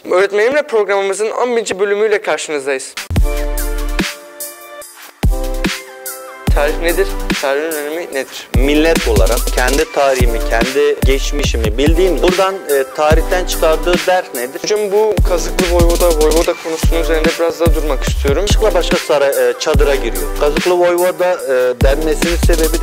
Öğretmenimle programımızın 11. bölümüyle karşınızdayız. Tarih nedir? Tarihin önemi nedir? Millet olarak kendi tarihimi, kendi geçmişimi bildiğim, buradan tarihten çıkardığı ders nedir? Hocam bu Kazıklı Voyvoda konusunun üzerinde biraz daha durmak istiyorum. Başka çadıra giriyor. Kazıklı Voyvoda denmesinin sebebi de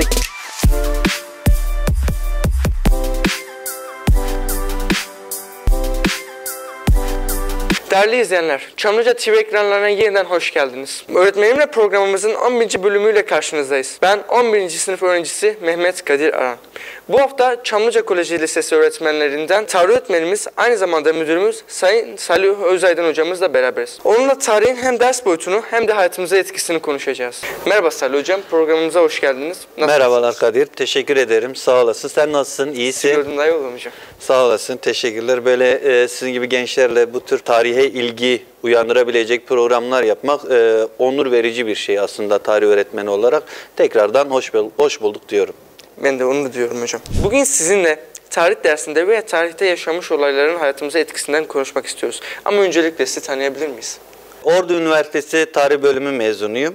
Değerli izleyenler, Çamlıca TV ekranlarına yeniden hoş geldiniz. Öğretmenimle programımızın 11. bölümüyle karşınızdayız. Ben 11. sınıf öğrencisi Mehmet Kadir Aran. Bu hafta Çamlıca Koleji Lisesi öğretmenlerinden tarih öğretmenimiz, aynı zamanda müdürümüz Sayın Salih Özaydın hocamızla beraberiz. Onunla tarihin hem ders boyutunu hem de hayatımıza etkisini konuşacağız. Merhaba Salih hocam, programımıza hoş geldiniz. Nasılsınız? Merhabalar Kadir, teşekkür ederim. Sağ olasın. Sen nasılsın? İyisin? Gördüm, daha iyi oldum hocam. Sağ olasın, teşekkürler. Böyle sizin gibi gençlerle bu tür tarihe ilgi uyandırabilecek programlar yapmak onur verici bir şey aslında tarih öğretmeni olarak. Tekrardan hoş bulduk diyorum. Ben de onu diyorum hocam. Bugün sizinle tarih dersinde veya tarihte yaşamış olayların hayatımıza etkisinden konuşmak istiyoruz. Ama öncelikle sizi tanıyabilir miyiz? Ordu Üniversitesi Tarih Bölümü mezunuyum.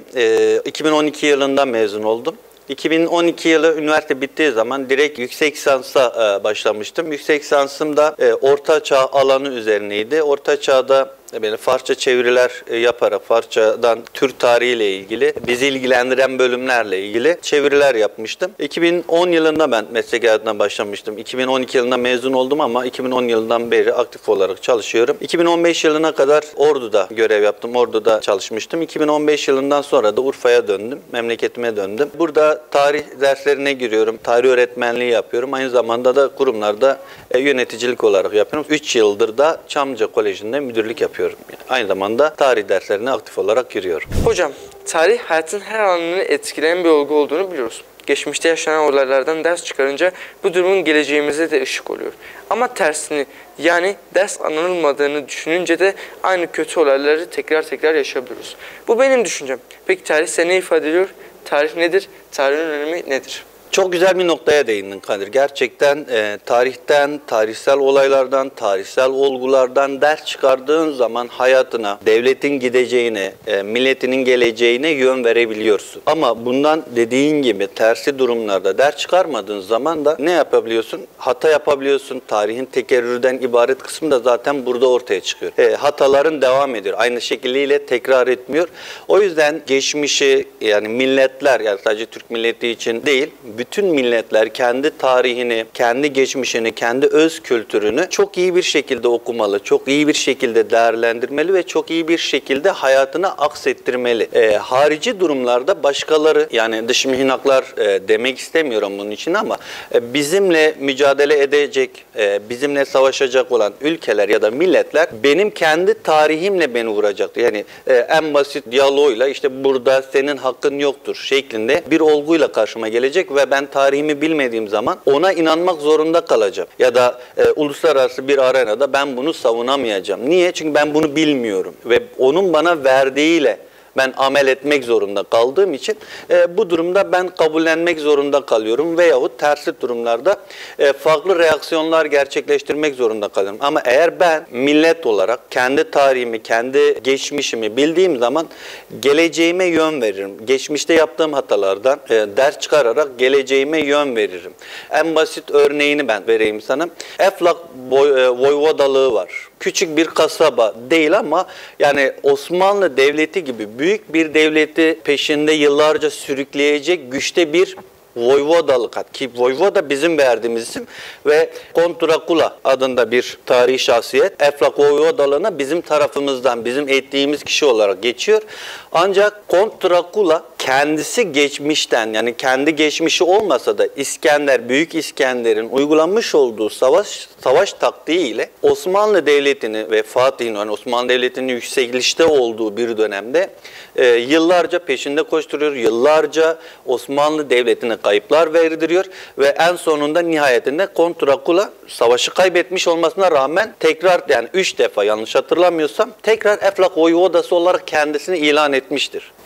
2012 yılında mezun oldum. 2012 yılı üniversite bittiği zaman direkt yüksek lisansa başlamıştım. Yüksek lisansım da Orta Çağ alanı üzerineydi. Orta Çağ'da Farsça çeviriler yaparak Farsçadan Türk tarihiyle ilgili, bizi ilgilendiren bölümlerle ilgili çeviriler yapmıştım. 2010 yılında ben meslek hayatına başlamıştım. 2012 yılında mezun oldum ama 2010 yılından beri aktif olarak çalışıyorum. 2015 yılına kadar Ordu'da görev yaptım. Ordu'da çalışmıştım. 2015 yılından sonra da Urfa'ya döndüm. Memleketime döndüm. Burada tarih derslerine giriyorum. Tarih öğretmenliği yapıyorum. Aynı zamanda da kurumlarda yöneticilik olarak yapıyorum. 3 yıldır da Çamlıca Koleji'nde müdürlük yapıyorum. Aynı zamanda tarih derslerine aktif olarak giriyorum. Hocam, tarih hayatın her alanını etkileyen bir olgu olduğunu biliyoruz. Geçmişte yaşanan olaylardan ders çıkarınca bu durumun geleceğimize de ışık oluyor. Ama tersini, yani ders anılmadığını düşününce de aynı kötü olayları tekrar yaşayabiliyoruz. Bu benim düşüncem. Peki tarih size ne ifade ediyor? Tarih nedir? Tarihin önemi nedir? Çok güzel bir noktaya değindin Kadir. Gerçekten tarihten, tarihsel olaylardan, tarihsel olgulardan ders çıkardığın zaman hayatına, devletin gideceğine, milletinin geleceğine yön verebiliyorsun. Ama bundan dediğin gibi tersi durumlarda ders çıkarmadığın zaman da ne yapabiliyorsun? Hata yapabiliyorsun. Tarihin tekerrürden ibaret kısmı da zaten burada ortaya çıkıyor. Hataların devam ediyor. Aynı şekliyle tekrar etmiyor. O yüzden geçmişi, yani milletler, yani sadece Türk milleti için değil, bütün milletler kendi tarihini, kendi geçmişini, kendi öz kültürünü çok iyi bir şekilde okumalı, çok iyi bir şekilde değerlendirmeli ve çok iyi bir şekilde hayatına aksettirmeli. Harici durumlarda başkaları, yani dış mihraklar demek istemiyorum bunun için ama bizimle mücadele edecek, bizimle savaşacak olan ülkeler ya da milletler benim kendi tarihimle beni vuracaktır. Yani en basit diyaloğuyla işte burada senin hakkın yoktur şeklinde bir olguyla karşıma gelecek ve ben tarihimi bilmediğim zaman ona inanmak zorunda kalacağım. Ya da uluslararası bir arenada ben bunu savunamayacağım. Niye? Çünkü ben bunu bilmiyorum ve onun bana verdiğiyle ben amel etmek zorunda kaldığım için bu durumda ben kabullenmek zorunda kalıyorum veyahut tersi durumlarda farklı reaksiyonlar gerçekleştirmek zorunda kalıyorum. Ama eğer ben millet olarak kendi tarihimi, kendi geçmişimi bildiğim zaman geleceğime yön veririm. Geçmişte yaptığım hatalardan ders çıkararak geleceğime yön veririm. En basit örneğini ben vereyim sana. Eflak Voyvodalığı var. Küçük bir kasaba değil ama yani Osmanlı Devleti gibi büyük bir devleti peşinde yıllarca sürükleyecek güçte bir voyvodalık, ki voyvoda bizim verdiğimiz isim ve Kont Drakula adında bir tarihi şahsiyet Eflak Voyvodalığına bizim tarafımızdan, bizim ettiğimiz kişi olarak geçiyor. Ancak Kont Drakula kendisi geçmişten, yani kendi geçmişi olmasa da İskender, Büyük İskender'in uygulanmış olduğu savaş taktiğiyle Osmanlı Devleti'ni ve Fatih'in, yani Osmanlı Devleti'nin yükselişte olduğu bir dönemde yıllarca peşinde koşturuyor, yıllarca Osmanlı Devleti'ne kayıplar verdiriyor ve en sonunda nihayetinde Kont Drakula savaşı kaybetmiş olmasına rağmen tekrar, yani 3 defa yanlış hatırlamıyorsam, tekrar Eflak Voyvodası olarak kendisini ilan etmiştir.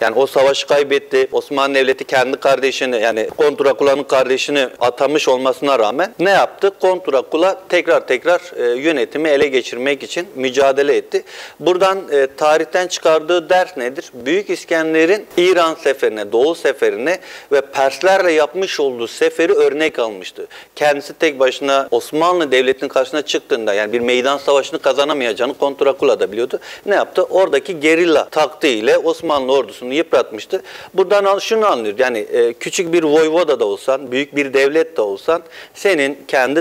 Yani o savaşı kaybetti. Osmanlı Devleti kendi kardeşini, yani Kont Drakula'nın kardeşini atamış olmasına rağmen ne yaptı? Kont Drakula tekrar yönetimi ele geçirmek için mücadele etti. Buradan tarihten çıkardığı ders nedir? Büyük İskender'in İran seferine, Doğu seferine ve Perslerle yapmış olduğu seferi örnek almıştı. Kendisi tek başına Osmanlı Devleti'nin karşısına çıktığında, yani bir meydan savaşını kazanamayacağını Kont Drakula da biliyordu. Ne yaptı? Oradaki gerilla taktiğiyle Osmanlı ordusunu yıpratmıştı. Buradan şunu anlıyoruz. Yani küçük bir voyvoda da olsan, büyük bir devlet de olsan, senin kendi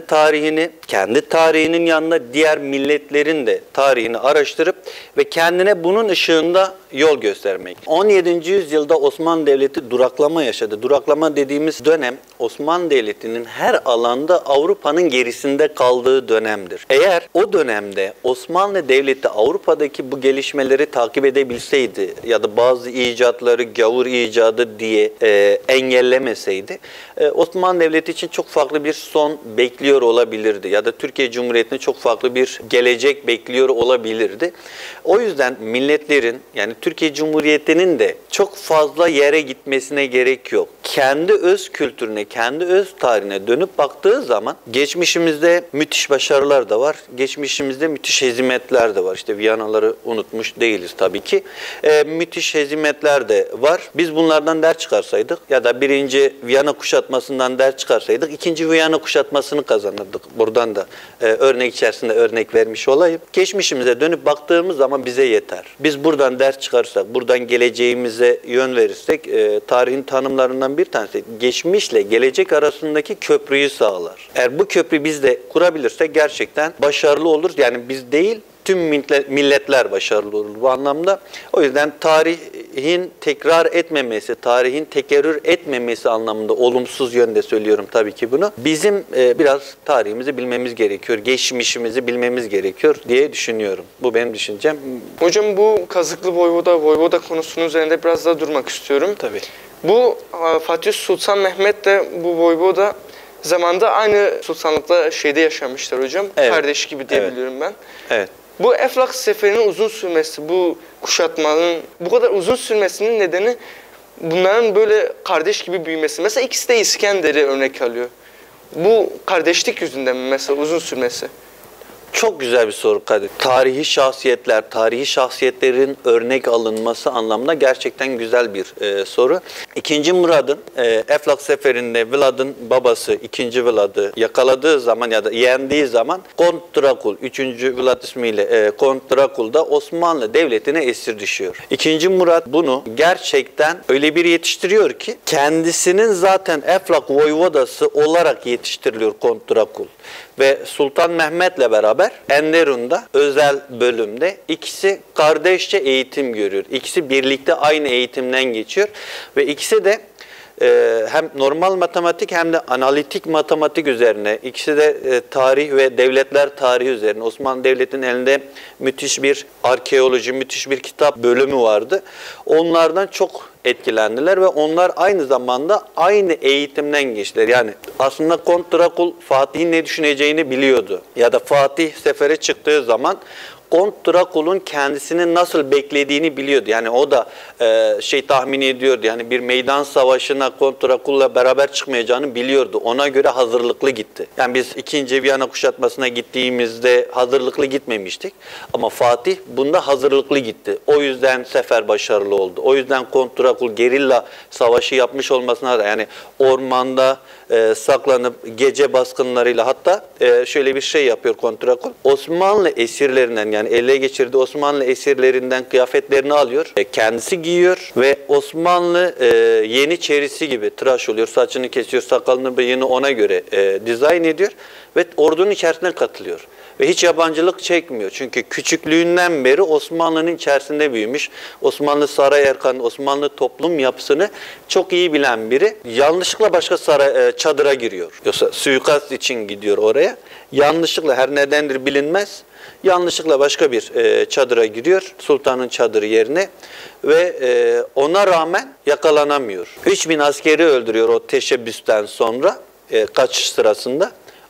tarihinin yanında diğer milletlerin de tarihini araştırıp ve kendine bunun ışığında yol göstermek. 17. yüzyılda Osmanlı Devleti duraklama yaşadı. Duraklama dediğimiz dönem Osmanlı Devleti'nin her alanda Avrupa'nın gerisinde kaldığı dönemdir. Eğer o dönemde Osmanlı Devleti Avrupa'daki bu gelişmeleri takip edebilseydi ya da bazı icatları gavur icadı diye engellemeseydi, Osmanlı Devleti için çok farklı bir son bekliyor olabilirdi ya da Türkiye Cumhuriyeti'nin çok farklı bir gelecek bekliyor olabilirdi. O yüzden milletlerin, yani Türkiye Cumhuriyeti'nin de çok fazla yere gitmesine gerek yok. Kendi öz kültürüne, kendi öz tarihine dönüp baktığı zaman geçmişimizde müthiş başarılar da var. Geçmişimizde müthiş hezimetler de var. İşte Viyanaları unutmuş değiliz tabii ki. Müthiş hezimetler de var. Biz bunlardan ders çıkarsaydık ya da birinci Viyana kuşatmasından ders çıkarsaydık, ikinci Viyana kuşatmasını kazanırdık. Buradan da örnek içerisinde örnek vermiş olayım. Geçmişimize dönüp baktığımız zaman bize yeter. Biz buradan ders çıkarırsak, buradan geleceğimize yön verirsek, tarihin tanımlarından bir tanesi geçmişle gelecek arasındaki köprüyü sağlar. Eğer bu köprü biz de kurabilirsek gerçekten başarılı oluruz. Yani biz değil, tüm milletler başarılı olur bu anlamda. O yüzden tarihin tekrar etmemesi, tarihin tekerrür etmemesi anlamında olumsuz yönde söylüyorum tabii ki bunu. Bizim biraz tarihimizi bilmemiz gerekiyor, geçmişimizi bilmemiz gerekiyor diye düşünüyorum. Bu benim düşüncem. Hocam bu Kazıklı Voyvoda konusunun üzerinde biraz daha durmak istiyorum. Tabii. Bu Fatih Sultan Mehmet de bu Voyvoda zamanda aynı sultanlıkla yaşamışlar hocam. Evet. Kardeş gibi diye biliyorum ben. Evet. Bu Eflak seferinin uzun sürmesi, bu kuşatmanın bu kadar uzun sürmesinin nedeni bunların böyle kardeş gibi büyümesi. Mesela ikisi de İskender'i örnek alıyor. Bu kardeşlik yüzünden mi mesela uzun sürmesi? Çok güzel bir soru Kadir. Tarihi şahsiyetlerin örnek alınması anlamında gerçekten güzel bir soru. İkinci Murad'ın Eflak seferinde Vlad'ın babası 2. Vlad'ı yakaladığı zaman ya da yendiği zaman Kont Drakul, 3. Vlad ismiyle Kont Drakul da Osmanlı Devleti'ne esir düşüyor. 2. Murad bunu gerçekten öyle bir yetiştiriyor ki kendisinin zaten Eflak Voyvodası olarak yetiştiriliyor Kont Drakul. Ve Sultan Mehmet'le beraber Enderun'da özel bölümde ikisi kardeşçe eğitim görüyor. İkisi birlikte aynı eğitimden geçiyor ve ikisi de hem normal matematik hem de analitik matematik üzerine, ikisi de tarih ve devletler tarihi üzerine. Osmanlı Devleti'nin elinde müthiş bir arkeoloji, müthiş bir kitap bölümü vardı. Onlardan çok etkilendiler ve onlar aynı zamanda aynı eğitimden geçtiler. Yani aslında Kont Drakul Fatih'in ne düşüneceğini biliyordu. Ya da Fatih sefere çıktığı zaman Kont Drakul'un kendisini nasıl beklediğini biliyordu. Yani o da tahmin ediyordu. Yani bir meydan savaşına Kont Drakul'la beraber çıkmayacağını biliyordu. Ona göre hazırlıklı gitti. Yani biz 2. Viyana kuşatmasına gittiğimizde hazırlıklı gitmemiştik. Ama Fatih bunda hazırlıklı gitti. O yüzden sefer başarılı oldu. O yüzden Kont Drakul gerilla savaşı yapmış olmasına da, yani ormanda saklanıp gece baskınlarıyla, hatta şöyle bir şey yapıyor Kont Drakul. Osmanlı esirlerinden, yani ele geçirdiği Osmanlı esirlerinden kıyafetlerini alıyor. Kendisi giyiyor ve Osmanlı yeniçerisi gibi tıraş oluyor. Saçını kesiyor, sakalını, bıyığını ona göre dizayn ediyor ve ordunun içerisine katılıyor. Ve hiç yabancılık çekmiyor. Çünkü küçüklüğünden beri Osmanlı'nın içerisinde büyümüş. Osmanlı saray erkanı, Osmanlı toplum yapısını çok iyi bilen biri. Yanlışlıkla başka çadıra giriyor. Yoksa suikast için gidiyor oraya. Yanlışlıkla, her nedendir bilinmez, yanlışlıkla başka bir çadıra giriyor. Sultanın çadırı yerine. Ve ona rağmen yakalanamıyor. 3000 askeri öldürüyor o teşebbüsten sonra kaçış sırasında.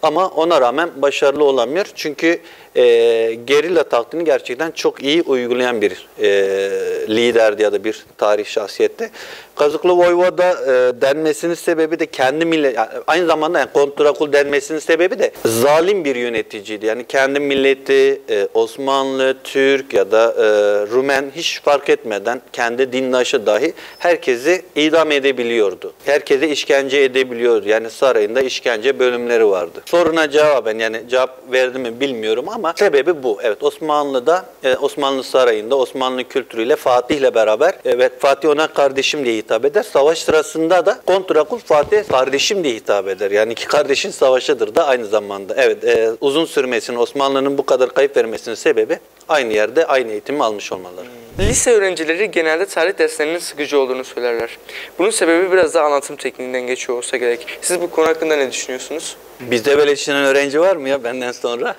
Ama ona rağmen başarılı olamıyor. Çünkü gerilla taktiğini gerçekten çok iyi uygulayan bir liderdi ya da bir tarih şahsiyetti. Kazıklı Voyvoda denmesinin sebebi de kendi millet, yani aynı zamanda yani Kont Drakul denmesinin sebebi de zalim bir yöneticiydi. Yani kendi milleti, Osmanlı, Türk ya da Rumen hiç fark etmeden kendi dindaşı dahi herkesi idam edebiliyordu. Herkese işkence edebiliyordu. Yani sarayında işkence bölümleri vardı. Soruna cevaben, yani cevap verdi mi bilmiyorum ama sebebi bu. Evet, Osmanlı'da, Osmanlı sarayında Osmanlı kültürüyle Fatih'le beraber, evet, Fatih ona kardeşim diye hitap eder. Savaş sırasında da Kont Drakul Fatih'e kardeşim diye hitap eder. Yani iki kardeşin savaşıdır da aynı zamanda. Evet, uzun sürmesinin, Osmanlı'nın bu kadar kayıp vermesinin sebebi aynı yerde aynı eğitimi almış olmaları. Lise öğrencileri genelde tarih derslerinin sıkıcı olduğunu söylerler. Bunun sebebi biraz daha anlatım tekniğinden geçiyor olsa gerek. Siz bu konu hakkında ne düşünüyorsunuz? Bizde böyle düşünen öğrenci var mı ya benden sonra?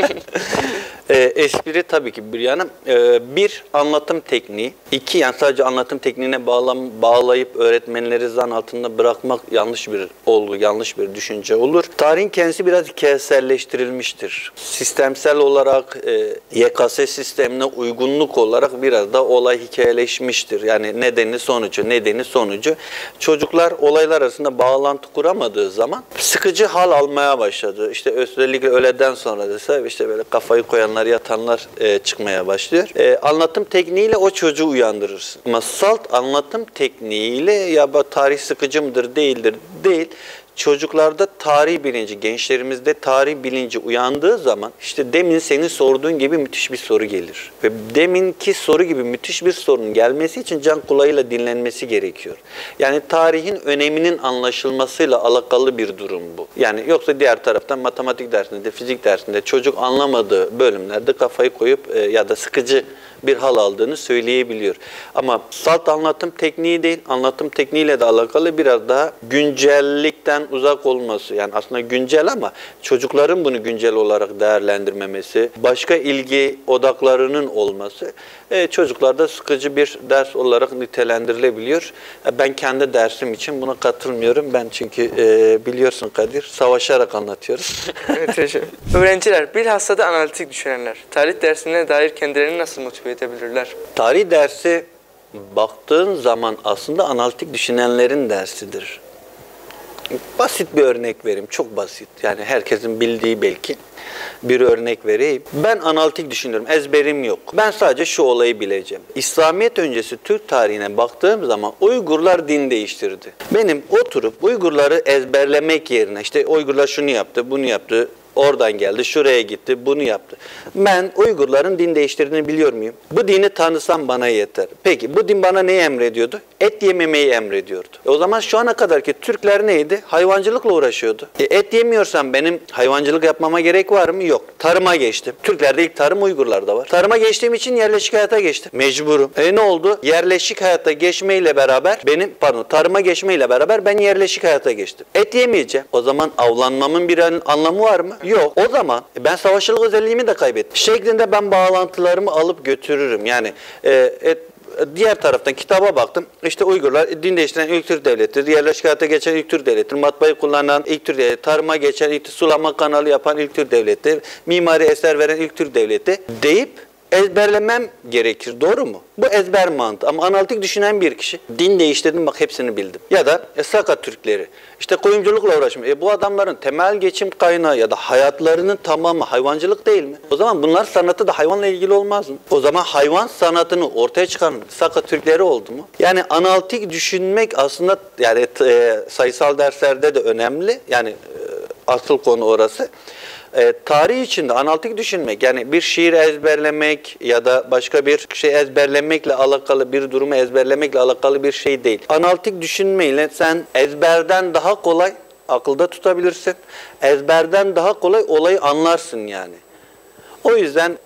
Espri tabii ki bir yana. Bir, anlatım tekniği. İki, yani sadece anlatım tekniğine bağlayıp öğretmenleri zan altında bırakmak yanlış bir olgu, yanlış bir düşünce olur. Tarihin kendisi biraz hikayeselleştirilmiştir. Sistemsel olarak YKS sistemine uygunluk olarak biraz da olay hikayeleşmiştir. Yani nedeni sonucu. Çocuklar olaylar arasında bağlantı kuramadığı zaman sıkıcı hal almaya başladı. İşte özellikle öğleden sonra ise işte böyle kafayı koyanlar, yatanlar çıkmaya başlıyor. Anlatım tekniğiyle o çocuğu uyandırırsın. Ama salt anlatım tekniğiyle ya tarih sıkıcı mıdır değildir değil. Çocuklarda tarih bilinci, gençlerimizde tarih bilinci uyandığı zaman işte demin senin sorduğun gibi müthiş bir soru gelir. Ve deminki soru gibi müthiş bir sorunun gelmesi için can kulağıyla dinlenmesi gerekiyor. Yani tarihin öneminin anlaşılmasıyla alakalı bir durum bu. Yani yoksa diğer taraftan matematik dersinde, fizik dersinde çocuk anlamadığı bölümlerde kafayı koyup ya da sıkıcı bir hal aldığını söyleyebiliyor. Ama salt anlatım tekniği değil, anlatım tekniğiyle de alakalı biraz daha güncellikten uzak olması. Yani aslında güncel ama çocukların bunu güncel olarak değerlendirmemesi, başka ilgi odaklarının olması çocuklarda sıkıcı bir ders olarak nitelendirilebiliyor. Ben kendi dersim için buna katılmıyorum. Ben çünkü biliyorsun Kadir, savaşarak anlatıyoruz. Evet, öğrenciler, bilhassa da analitik düşünenler, tarih dersine dair kendilerini nasıl motive edebilirler? Tarih dersi baktığın zaman aslında analitik düşünenlerin dersidir. Basit bir örnek vereyim, çok basit. Yani herkesin bildiği belki bir örnek vereyim. Ben analitik düşünüyorum, ezberim yok. Ben sadece şu olayı bileceğim. İslamiyet öncesi Türk tarihine baktığım zaman Uygurlar din değiştirdi. Benim oturup Uygurları ezberlemek yerine işte Uygurlar şunu yaptı, bunu yaptı, oradan geldi, şuraya gitti, bunu yaptı. Ben Uygurların din değiştirdiğini biliyor muyum? Bu dini tanısam bana yeter. Peki bu din bana neyi emrediyordu? Et yememeyi emrediyordu. O zaman şu ana kadarki Türkler neydi? Hayvancılıkla uğraşıyordu. Et yemiyorsam benim hayvancılık yapmama gerek var mı? Yok. Tarıma geçtim. Türklerde ilk tarım Uygurlarda var. Tarıma geçtiğim için yerleşik hayata geçtim. Mecburum. Ne oldu? Yerleşik hayata geçmeyle beraber tarıma geçmeyle beraber ben yerleşik hayata geçtim. Et yemeyeceğim. O zaman avlanmamın bir anlamı var mı? Yok. O zaman ben savaşçılık özelliğimi de kaybettim. Şeklinde ben bağlantılarımı alıp götürürüm. Yani diğer taraftan kitaba baktım. İşte Uygurlar din değiştiren ilk Türk devletidir. Yerleşik hayata geçen ilk Türk devletidir. Matbaayı kullanan ilk Türk devleti. Tarıma geçen ilk sulama kanalı yapan ilk Türk devleti. Mimari eser veren ilk Türk devleti deyip ezberlemem gerekir. Doğru mu? Bu ezber mantığı. Ama analitik düşünen bir kişi din değiştirdim bak hepsini bildim. Ya da Saka Türkleri. İşte koyunculukla uğraşmıyor. Bu adamların temel geçim kaynağı ya da hayatlarının tamamı hayvancılık değil mi? O zaman bunlar sanatı da hayvanla ilgili olmaz mı? O zaman hayvan sanatını ortaya çıkaran Saka Türkleri oldu mu? Yani analitik düşünmek aslında yani sayısal derslerde de önemli. Yani asıl konu orası. Tarih içinde analitik düşünmek, yani bir şiir ezberlemek ya da başka bir şey ezberlemekle alakalı, bir durumu ezberlemekle alakalı bir şey değil. Analitik düşünmeyle sen ezberden daha kolay akılda tutabilirsin. Ezberden daha kolay olayı anlarsın yani. O yüzden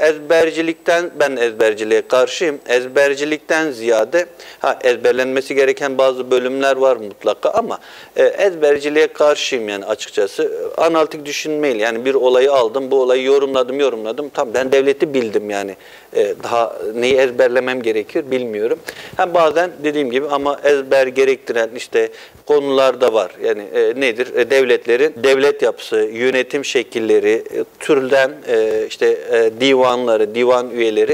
ben ezberciliğe karşıyım. Ezbercilikten ziyade ezberlenmesi gereken bazı bölümler var mutlaka ama ezberciliğe karşıyım yani açıkçası. Analitik düşünmeyle yani bir olayı aldım, bu olayı yorumladım. Tamam, ben devleti bildim yani. Daha neyi ezberlemem gerekiyor bilmiyorum. Bazen dediğim gibi ama ezber gerektiren işte konular da var. Yani nedir? Devletlerin devlet yapısı, yönetim şekilleri, türden işte divanları, divan üyeleri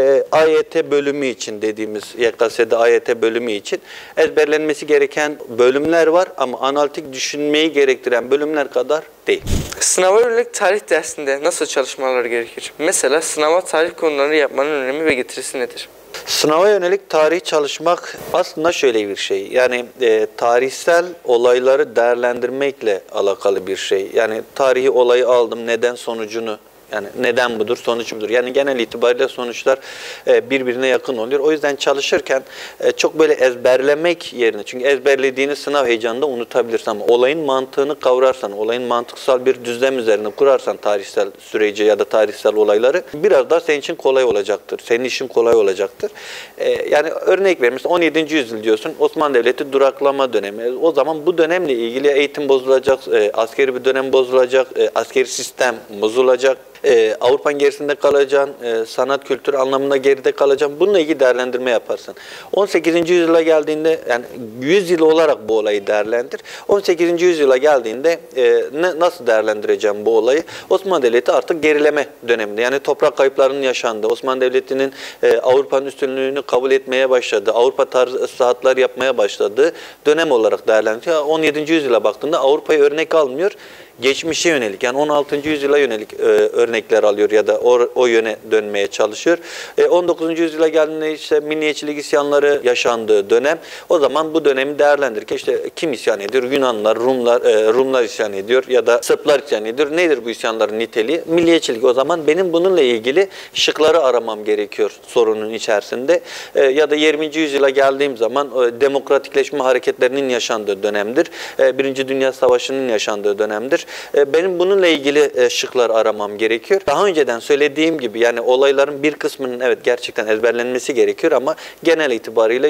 AYT bölümü için dediğimiz YKS'de AYT bölümü için ezberlenmesi gereken bölümler var ama analitik düşünmeyi gerektiren bölümler kadar değil. Sınava yönelik tarih dersinde nasıl çalışmalar gerekir? Mesela sınava tarih konularını yapmanın önemi ve getirisi nedir? Sınava yönelik tarih çalışmak aslında şöyle bir şey. Yani tarihsel olayları değerlendirmekle alakalı bir şey. Yani tarihi olayı aldım, neden sonucunu. Yani neden budur, sonuç budur. Yani genel itibariyle sonuçlar birbirine yakın oluyor. O yüzden çalışırken çok böyle ezberlemek yerine, çünkü ezberlediğini sınav heyecanında unutabilirsin ama olayın mantığını kavrarsan, olayın mantıksal bir düzlem üzerine kurarsan tarihsel süreci ya da tarihsel olayları biraz daha senin için kolay olacaktır. Senin işin kolay olacaktır. Yani örnek vereyim, mesela 17. yüzyıl diyorsun, Osmanlı Devleti duraklama dönemi. O zaman bu dönemle ilgili eğitim bozulacak, askeri bir dönem bozulacak, askeri sistem bozulacak. Avrupa'nın gerisinde kalacaksın, sanat kültür anlamında geride kalacaksın. Bununla ilgili değerlendirme yaparsın. 18. yüzyıla geldiğinde, yani 100 yıl olarak bu olayı değerlendir. 18. yüzyıla geldiğinde nasıl değerlendireceğim bu olayı? Osmanlı Devleti artık gerileme döneminde. Yani toprak kayıplarının yaşandığı, Osmanlı Devleti'nin Avrupa'nın üstünlüğünü kabul etmeye başladığı, Avrupa tarzı ıslahatlar yapmaya başladığı dönem olarak değerlendiriyor. 17. yüzyıla baktığında Avrupa'yı örnek almıyor. Geçmişe yönelik, yani 16. yüzyıla yönelik örnekler alıyor ya da o yöne dönmeye çalışıyor. 19. yüzyıla geldiğinde işte milliyetçilik isyanları yaşandığı dönem. O zaman bu dönemi değerlendirirken işte kim isyan ediyor? Yunanlar, Rumlar isyan ediyor ya da Sırplar isyan ediyor. Nedir bu isyanların niteliği? Milliyetçilik. O zaman benim bununla ilgili şıkları aramam gerekiyor sorunun içerisinde. Ya da 20. yüzyıla geldiğim zaman demokratikleşme hareketlerinin yaşandığı dönemdir. Birinci Dünya Savaşı'nın yaşandığı dönemdir. Benim bununla ilgili şıklar aramam gerekiyor. Daha önceden söylediğim gibi yani olayların bir kısmının evet gerçekten ezberlenmesi gerekiyor ama genel itibariyle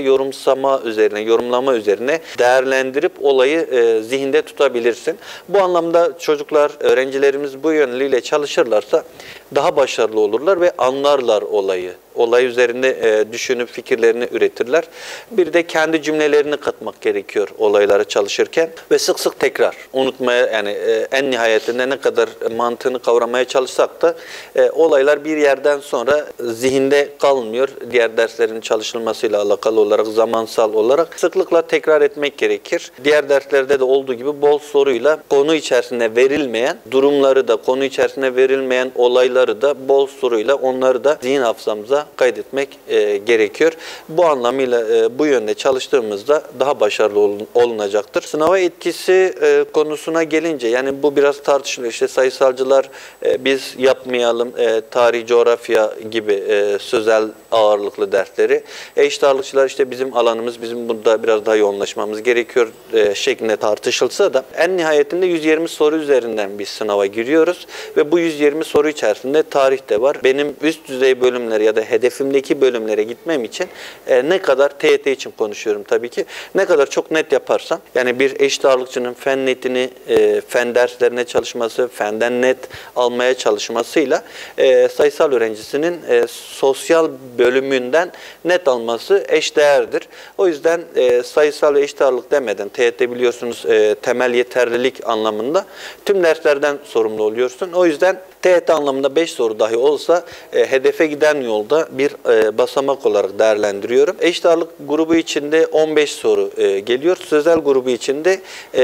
yorumlama üzerine değerlendirip olayı zihinde tutabilirsin. Bu anlamda çocuklar, öğrencilerimiz bu yönleriyle çalışırlarsa daha başarılı olurlar ve anlarlar olayı. Olay üzerinde düşünüp fikirlerini üretirler. Bir de kendi cümlelerini katmak gerekiyor olaylara çalışırken ve sık sık tekrar unutmaya, yani en nihayetinde ne kadar mantığını kavramaya çalışsak da olaylar bir yerden sonra zihinde kalmıyor. Diğer derslerin çalışılmasıyla alakalı olarak, zamansal olarak sıklıkla tekrar etmek gerekir. Diğer derslerde de olduğu gibi bol soruyla konu içerisinde verilmeyen durumları da, konu içerisinde verilmeyen olayları da bol soruyla onları da zihin hafızamıza kaydetmek gerekiyor. Bu anlamıyla bu yönde çalıştığımızda daha başarılı olunacaktır. Sınava etkisi konusuna gelince, yani bu biraz tartışılıyor. İşte sayısalcılar biz yapmayalım tarih, coğrafya gibi sözel ağırlıklı dersleri. Eşit ağırlıkçılar işte bizim alanımız, bizim burada biraz daha yoğunlaşmamız gerekiyor şeklinde tartışılsa da en nihayetinde 120 soru üzerinden bir sınava giriyoruz ve bu 120 soru içerisinde tarih de var. Benim üst düzey bölümleri ya da hedefimdeki bölümlere gitmem için ne kadar TYT için konuşuyorum tabii ki. Ne kadar çok net yaparsam, yani bir eşit ağırlıkçının fen netini, fen derslerine çalışması, fenden net almaya çalışmasıyla sayısal öğrencisinin sosyal bölümünden net alması eşdeğerdir. O yüzden sayısal ve eşit ağırlık demeden TYT biliyorsunuz temel yeterlilik anlamında tüm derslerden sorumlu oluyorsun. O yüzden TYT anlamında 5 soru dahi olsa hedefe giden yolda bir basamak olarak değerlendiriyorum. Eşit ağırlık grubu içinde 15 soru geliyor. Sözel grubu içinde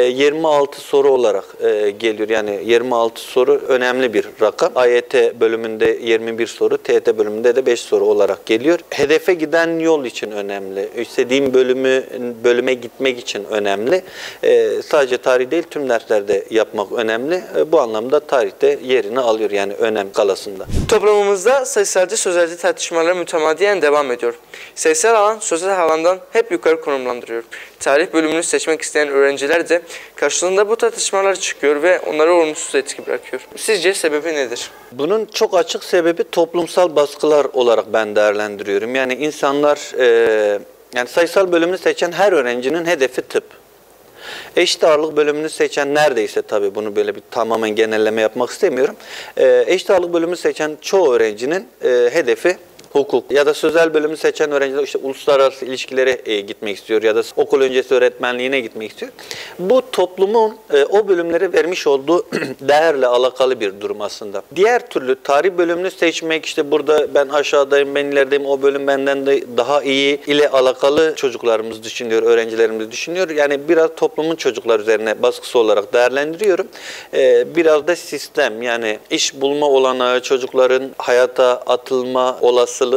26 soru olarak geliyor. Yani 26 soru önemli bir rakam. AYT bölümünde 21 soru, TYT bölümünde de 5 soru olarak geliyor. Hedefe giden yol için önemli. İstediğim bölüme gitmek için önemli. Sadece tarih değil, tüm derslerde yapmak önemli. Bu anlamda tarihte yerini alıyor, yani önem skalasında. Toplamımızda sayısalcı, sözelci tartışıyoruz. tartışmaları mütemadiyen devam ediyor. Sayısal alan sözel alandan hep yukarı konumlandırıyor. Tarih bölümünü seçmek isteyen öğrenciler de karşılığında bu tartışmalar çıkıyor ve onları olumsuz etki bırakıyor. Sizce sebebi nedir? Bunun çok açık sebebi toplumsal baskılar olarak ben değerlendiriyorum. Yani insanlar, yani sayısal bölümünü seçen her öğrencinin hedefi tıp. Eşit ağırlık bölümünü seçen neredeyse, tabii bunu böyle bir tamamen genelleme yapmak istemiyorum. Eşit ağırlık bölümünü seçen çoğu öğrencinin hedefi hukuk ya da sözel bölümü seçen öğrenciler işte uluslararası ilişkilere gitmek istiyor ya da okul öncesi öğretmenliğine gitmek istiyor. Bu toplumun o bölümlere vermiş olduğu değerle alakalı bir durum aslında. Diğer türlü tarih bölümünü seçmek, işte burada ben aşağıdayım, ben ilerideyim, o bölüm benden de daha iyi ile alakalı çocuklarımız düşünüyor, öğrencilerimiz düşünüyor. Yani biraz toplumun çocuklar üzerine baskısı olarak değerlendiriyorum. Biraz da sistem, yani iş bulma olanağı, çocukların hayata atılma olasılığı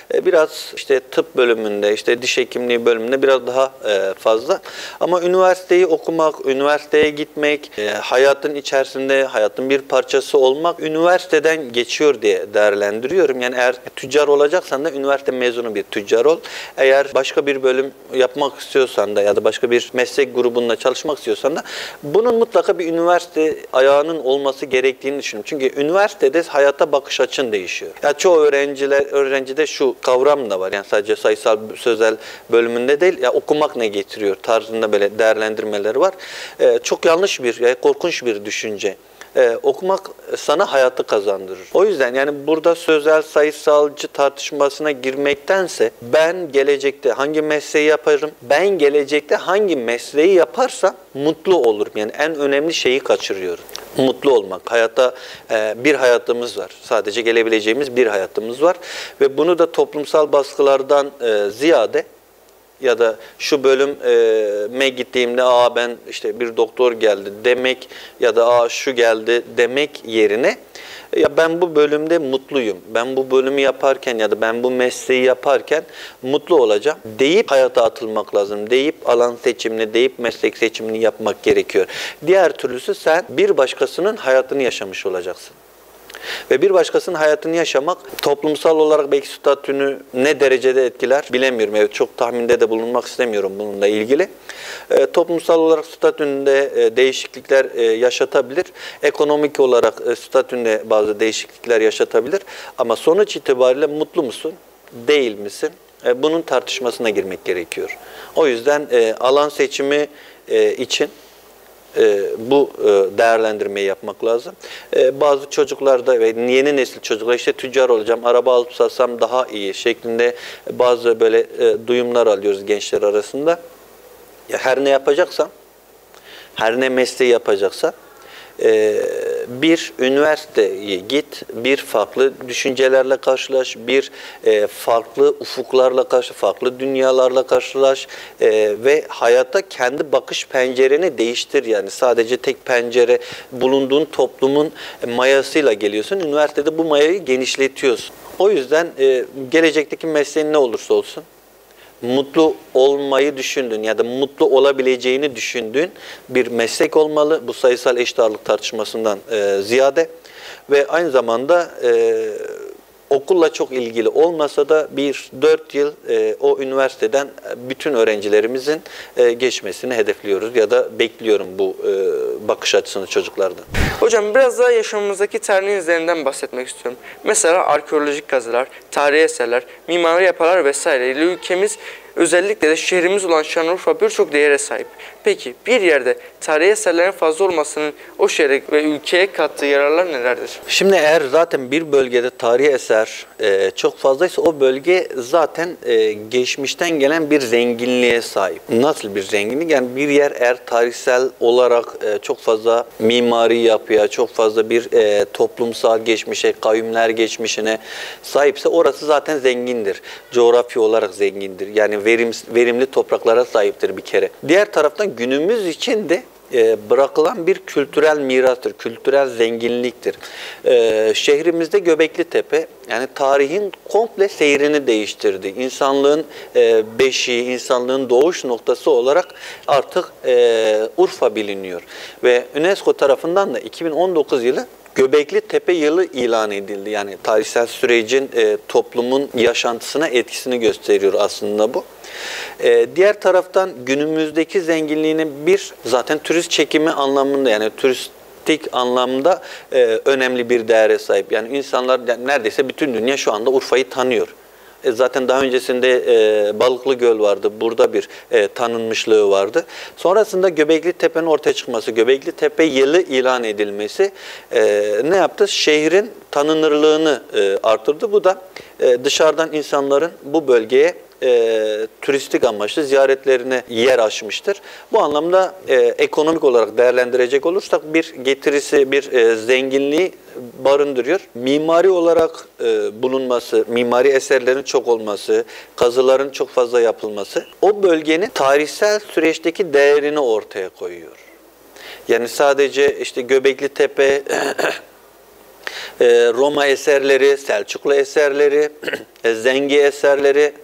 biraz işte tıp bölümünde, işte diş hekimliği bölümünde biraz daha fazla. Ama üniversiteyi okumak, üniversiteye gitmek, hayatın içerisinde, hayatın bir parçası olmak üniversiteden geçiyor diye değerlendiriyorum. Yani eğer tüccar olacaksan da üniversite mezunu bir tüccar ol. Eğer başka bir bölüm yapmak istiyorsan da ya da başka bir meslek grubunda çalışmak istiyorsan da bunun mutlaka bir üniversite ayağının olması gerektiğini düşünüyorum. Çünkü üniversitede hayata bakış açın değişiyor. Ya çoğu öğrencide şu kavram da var. Yani sadece sayısal sözel bölümünde değil, ya okumak ne getiriyor tarzında böyle değerlendirmeleri var. Çok yanlış bir, yani korkunç bir düşünce. Okumak sana hayatı kazandırır. O yüzden yani burada sözel sayısalcı tartışmasına girmektense ben gelecekte hangi mesleği yaparım, ben gelecekte hangi mesleği yaparsam mutlu olurum. Yani en önemli şeyi kaçırıyorum. Mutlu olmak. Hayatta bir hayatımız var. Sadece gelebileceğimiz bir hayatımız var. Ve bunu da toplumsal baskılardan ziyade ya da şu bölüme gittiğimde ben işte bir doktor geldi demek ya da şu geldi demek yerine ya ben bu bölümde mutluyum, ben bu bölümü yaparken ya da ben bu mesleği yaparken mutlu olacağım deyip hayata atılmak lazım. Deyip alan seçimini, deyip meslek seçimini yapmak gerekiyor. Diğer türlüsü sen bir başkasının hayatını yaşamış olacaksın. Ve bir başkasının hayatını yaşamak toplumsal olarak belki statünü ne derecede etkiler bilemiyorum. Evet, çok tahminde de bulunmak istemiyorum bununla ilgili. Toplumsal olarak statünde değişiklikler yaşatabilir. Ekonomik olarak statünde bazı değişiklikler yaşatabilir. Ama sonuç itibariyle mutlu musun, değil misin? Bunun tartışmasına girmek gerekiyor. O yüzden alan seçimi için bu değerlendirmeyi yapmak lazım. Bazı çocuklarda ve yeni nesil çocuklar işte tüccar olacağım, araba alıp satsam daha iyi şeklinde bazı böyle duyumlar alıyoruz gençler arasında. Ya her ne yapacaksan, her ne mesleği yapacaksan bir üniversiteye git, bir farklı düşüncelerle karşılaş, bir farklı ufuklarla karşı, farklı dünyalarla karşılaş ve hayata kendi bakış pencereni değiştir. Yani sadece tek pencere, bulunduğun toplumun mayasıyla geliyorsun. Üniversitede bu mayayı genişletiyorsun. O yüzden gelecekteki mesleğin ne olursa olsun, mutlu olmayı düşündüğün ya da mutlu olabileceğini düşündüğün bir meslek olmalı. Bu sayısal eşit ağırlık tartışmasından ziyade ve aynı zamanda okulla çok ilgili olmasa da 4 yıl o üniversiteden bütün öğrencilerimizin geçmesini hedefliyoruz ya da bekliyorum bu bakış açısını çocuklardan. Hocam biraz daha yaşamımızdaki tarihin izlerinden bahsetmek istiyorum. Mesela arkeolojik kazılar, tarihi eserler, mimari yapılar vesaire ile ülkemiz, özellikle de şehrimiz olan Şanlıurfa birçok değere sahip. Peki bir yerde tarihi eserlerin fazla olmasının o şehre ve ülkeye kattığı yararlar nelerdir? Şimdi eğer zaten bir bölgede tarihi eser çok fazlaysa o bölge zaten geçmişten gelen bir zenginliğe sahip. Nasıl bir zenginlik? Yani bir yer eğer tarihsel olarak çok fazla mimari yapıya, çok fazla bir toplumsal geçmişe, kavimler geçmişine sahipse orası zaten zengindir. Coğrafya olarak zengindir. Yani verimli topraklara sahiptir bir kere. Diğer taraftan günümüz için de bırakılan bir kültürel mirastır, kültürel zenginliktir. Şehrimizde Göbekli-Tepe yani tarihin komple seyrini değiştirdi. İnsanlığın beşiği, insanlığın doğuş noktası olarak artık Urfa biliniyor. Ve UNESCO tarafından da 2019 yılı Göbekli Tepe yılı ilan edildi. Yani tarihsel sürecin toplumun yaşantısına etkisini gösteriyor aslında bu. Diğer taraftan günümüzdeki zenginliğini bir zaten turist çekimi anlamında, yani turistik anlamda önemli bir değere sahip. Yani insanlar, neredeyse bütün dünya şu anda Urfa'yı tanıyor. Zaten daha öncesinde Balıklı Göl vardı. Burada bir tanınmışlığı vardı. Sonrasında Göbekli Tepe'nin ortaya çıkması, Göbekli Tepe yılı ilan edilmesi ne yaptı? Şehrin tanınırlığını artırdı. Bu da dışarıdan insanların bu bölgeye turistik amaçlı ziyaretlerine yer açmıştır. Bu anlamda ekonomik olarak değerlendirecek olursak bir getirisi, bir zenginliği barındırıyor. Mimari olarak bulunması, mimari eserlerin çok olması, kazıların çok fazla yapılması o bölgenin tarihsel süreçteki değerini ortaya koyuyor. Yani sadece işte Göbekli Tepe, Roma eserleri, Selçuklu eserleri, Zengi eserleri,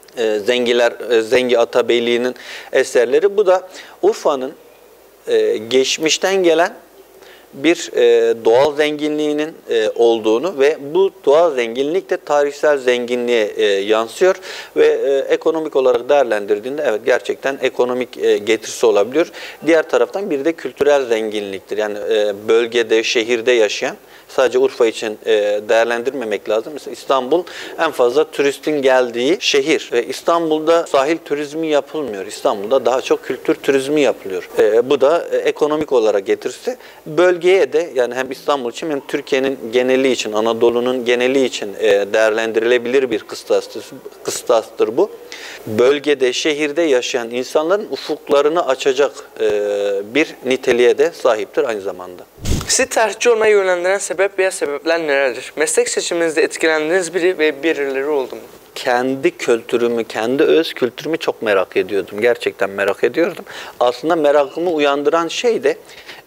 Zengi Atabeyliği'nin eserleri. Bu da Urfa'nın geçmişten gelen bir doğal zenginliğinin olduğunu ve bu doğal zenginlik de tarihsel zenginliğe yansıyor ve ekonomik olarak değerlendirdiğinde evet gerçekten ekonomik getirisi olabiliyor. Diğer taraftan bir de kültürel zenginliktir. Yani bölgede, şehirde yaşayan, sadece Urfa için değerlendirmemek lazım. Mesela İstanbul en fazla turistin geldiği şehir. İstanbul'da sahil turizmi yapılmıyor. İstanbul'da daha çok kültür turizmi yapılıyor. Bu da ekonomik olarak getirisi. Bölgeye de, yani hem İstanbul için hem Türkiye'nin geneli için, Anadolu'nun geneli için değerlendirilebilir bir kıstastır bu. Bölgede, şehirde yaşayan insanların ufuklarını açacak bir niteliğe de sahiptir aynı zamanda. Sizi tarihçi olmaya yönlendiren sebep veya sebepler nelerdir? Meslek seçiminizde etkilendiğiniz biri ve birileri oldu mu? Kendi kültürümü, kendi öz kültürümü çok merak ediyordum. Gerçekten merak ediyordum. Aslında merakımı uyandıran şey de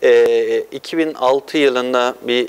2006 yılında bir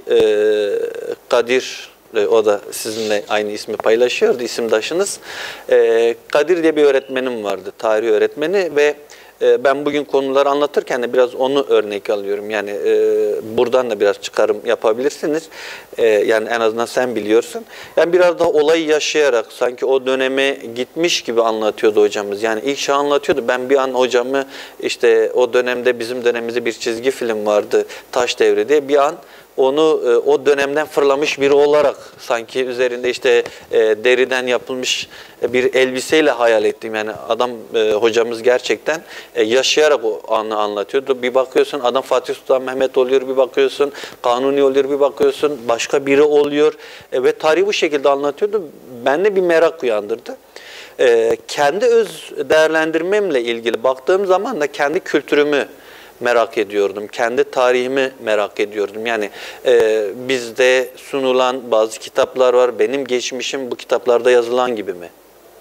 Kadir, o da sizinle aynı ismi paylaşıyordu, isimdaşınız. Kadir diye bir öğretmenim vardı, tarih öğretmeni ve ben bugün konuları anlatırken de biraz onu örnek alıyorum. Yani buradan da biraz çıkarım yapabilirsiniz. Yani en azından sen biliyorsun. Yani biraz daha olayı yaşayarak sanki o döneme gitmiş gibi anlatıyordu hocamız. Yani ilk şey anlatıyordu. Ben bir an hocamı, işte o dönemde bizim dönemimizde bir çizgi film vardı, Taş Devri diye, bir an onu o dönemden fırlamış biri olarak sanki üzerinde işte deriden yapılmış bir elbiseyle hayal ettim. Yani adam, hocamız gerçekten yaşayarak o anı anlatıyordu. Bir bakıyorsun adam Fatih Sultan Mehmet oluyor, bir bakıyorsun Kanuni oluyor, bir bakıyorsun başka biri oluyor ve tarihi bu şekilde anlatıyordu. Bende bir merak uyandırdı. Kendi öz değerlendirmemle ilgili baktığım zaman da kendi kültürümü merak ediyordum. Kendi tarihimi merak ediyordum. Yani bizde sunulan bazı kitaplar var. Benim geçmişim bu kitaplarda yazılan gibi mi?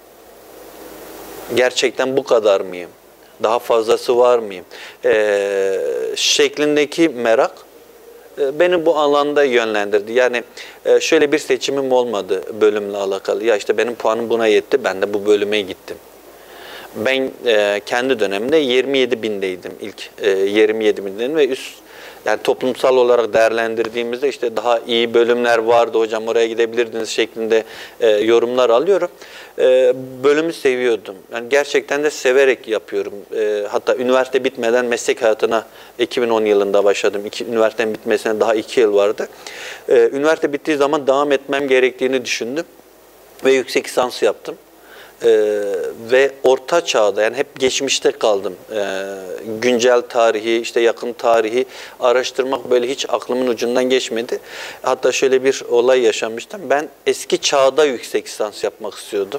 Gerçekten bu kadar mıyım? Daha fazlası var mıyım? Şeklindeki merak beni bu alanda yönlendirdi. Yani şöyle bir seçimim olmadı bölümle alakalı. Ya işte benim puanım buna yetti, ben de bu bölüme gittim. Ben kendi dönemimde 27.000'deydim ilk 27.000'deydim ve yani toplumsal olarak değerlendirdiğimizde işte daha iyi bölümler vardı hocam, oraya gidebilirdiniz şeklinde yorumlar alıyorum. Bölümü seviyordum. Yani gerçekten de severek yapıyorum. Hatta üniversite bitmeden meslek hayatına 2010 yılında başladım. Üniversitenin bitmesine daha 2 yıl vardı. Üniversite bittiği zaman devam etmem gerektiğini düşündüm ve yüksek lisans yaptım. Ve orta çağda, yani hep geçmişte kaldım. Güncel tarihi, işte yakın tarihi araştırmak böyle hiç aklımın ucundan geçmedi. Hatta şöyle bir olay yaşamıştım. Ben eski çağda yüksek lisans yapmak istiyordum.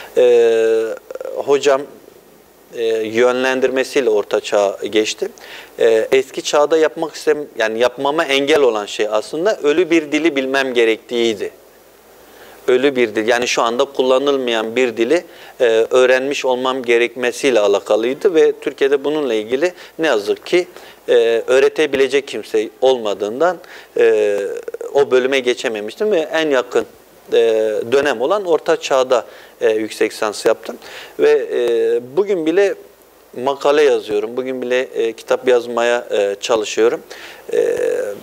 Hocam yönlendirmesiyle orta çağa geçtim. Eski çağda yani yapmama engel olan şey aslında ölü bir dili bilmem gerektiğiydi. Ölü bir dil, yani şu anda kullanılmayan bir dili öğrenmiş olmam gerekmesiyle alakalıydı ve Türkiye'de bununla ilgili ne yazık ki öğretebilecek kimse olmadığından o bölüme geçememiştim ve en yakın dönem olan Orta Çağ'da yüksek lisans yaptım ve bugün bile makale yazıyorum, bugün bile kitap yazmaya çalışıyorum.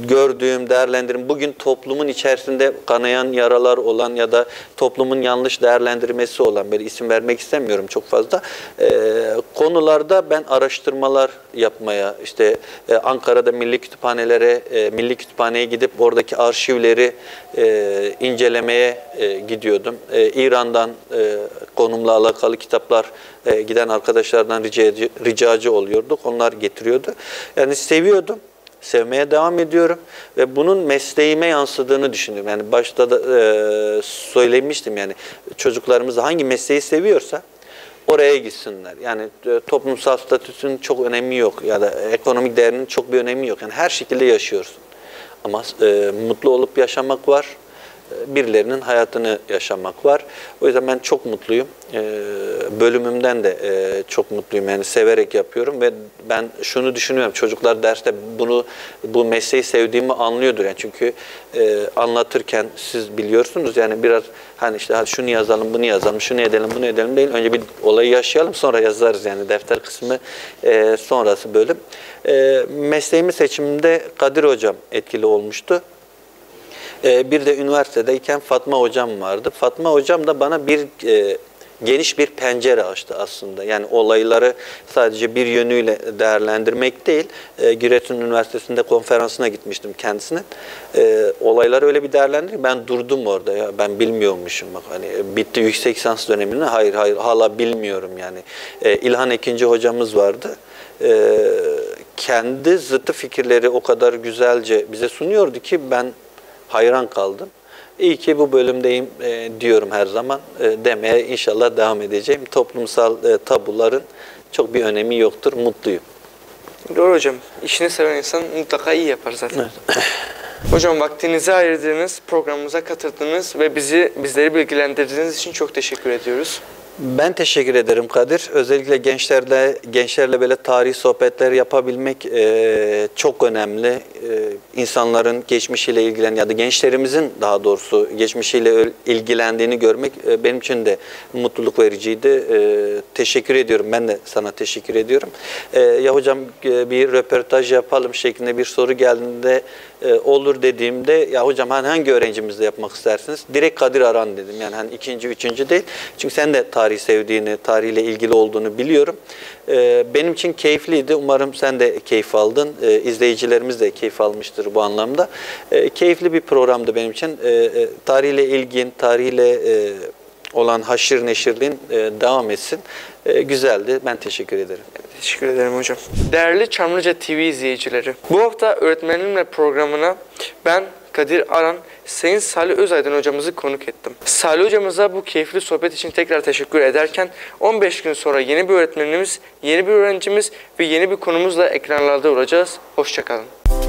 gördüğüm, değerlendirdiğim, bugün toplumun içerisinde kanayan yaralar olan ya da toplumun yanlış değerlendirmesi olan, böyle isim vermek istemiyorum çok fazla, konularda ben araştırmalar yapmaya, işte Ankara'da Milli Milli Kütüphane'ye gidip oradaki arşivleri incelemeye gidiyordum. İran'dan konumla alakalı kitaplar giden arkadaşlardan ricacı oluyorduk. Onlar getiriyordu. Yani seviyordum. Sevmeye devam ediyorum ve bunun mesleğime yansıdığını düşünüyorum. Yani başta da söylemiştim, yani çocuklarımız hangi mesleği seviyorsa oraya gitsinler. Yani toplumsal statüsünün çok önemi yok ya da ekonomik değerinin çok bir önemi yok. Yani her şekilde yaşıyorsun. Ama mutlu olup yaşamak var. Birilerinin hayatını yaşamak var. O yüzden ben çok mutluyum. Bölümümden de çok mutluyum. Yani severek yapıyorum ve ben şunu düşünüyorum. Çocuklar derste bu mesleği sevdiğimi anlıyordur. Yani çünkü anlatırken siz biliyorsunuz, yani biraz hani işte hadi şunu yazalım, bunu yazalım, şunu edelim, bunu edelim değil. Önce bir olayı yaşayalım, sonra yazarız. Yani defter kısmı sonrası bölüm. Mesleğimi seçiminde Kadir Hocam etkili olmuştu. Bir de üniversitedeyken Fatma Hocam vardı. Fatma Hocam da bana geniş bir pencere açtı aslında. Yani olayları sadece bir yönüyle değerlendirmek değil. Giresun Üniversitesi'nde konferansına gitmiştim kendisine. Olayları öyle bir değerlendirdik. Ben durdum orada ya. Ben bilmiyormuşum. Bak, hani bitti yüksek lisans dönemini. Hayır hala bilmiyorum yani. İlhan Ekinci hocamız vardı. Kendi zıttı fikirleri o kadar güzelce bize sunuyordu ki ben hayran kaldım. İyi ki bu bölümdeyim diyorum her zaman. Demeye inşallah devam edeceğim. Toplumsal tabuların çok bir önemi yoktur. Mutluyum. Doğru hocam. İşini seven insan mutlaka iyi yapar zaten. Evet. Hocam vaktinizi ayırdığınız, programımıza katıldığınız ve bizleri bilgilendirdiğiniz için çok teşekkür ediyoruz. Ben teşekkür ederim Kadir. Özellikle gençlerle böyle tarihi sohbetler yapabilmek çok önemli. İnsanların geçmişiyle ilgilen ya da gençlerimizin daha doğrusu geçmişiyle ilgilendiğini görmek benim için de mutluluk vericiydi. Teşekkür ediyorum. Ben de sana teşekkür ediyorum. Ya hocam bir röportaj yapalım şeklinde bir soru geldiğinde olur dediğimde ya hocam hangi öğrencimizle yapmak istersiniz? Direkt Kadir Aran dedim. Yani hani ikinci, üçüncü değil. Çünkü sen de tarihi sevdiğini, tarihle ilgili olduğunu biliyorum. Benim için keyifliydi. Umarım sen de keyif aldın. İzleyicilerimiz de keyif almıştır bu anlamda. Keyifli bir programdı benim için. Tarihle ilgin, tarihle olan haşır neşirliğin devam etsin. Güzeldi. Ben teşekkür ederim. Teşekkür ederim hocam. Değerli Çamlıca TV izleyicileri, bu hafta öğretmenimle programına ben Kadir Aran, Sayın Salih Özaydın hocamızı konuk ettim. Salih hocamıza bu keyifli sohbet için tekrar teşekkür ederken 15 gün sonra yeni bir öğretmenimiz, yeni bir öğrencimiz ve yeni bir konumuzla ekranlarda olacağız. Hoşça kalın.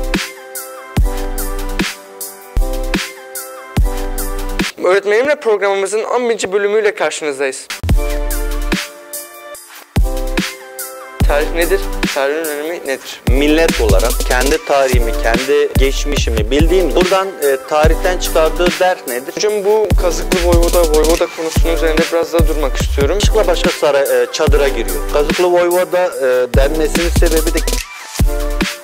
Öğretmenimle programımızın 11. bölümüyle karşınızdayız. Tarih nedir? Tarihin önemi nedir? Millet olarak kendi tarihimi, kendi geçmişimi bildiğim, buradan tarihten çıkardığı ders nedir? Hocam bu Kazıklı Voyvoda konusunun üzerinde biraz daha durmak istiyorum. Başka çadıra giriyor. Kazıklı Voyvoda denmesinin sebebi de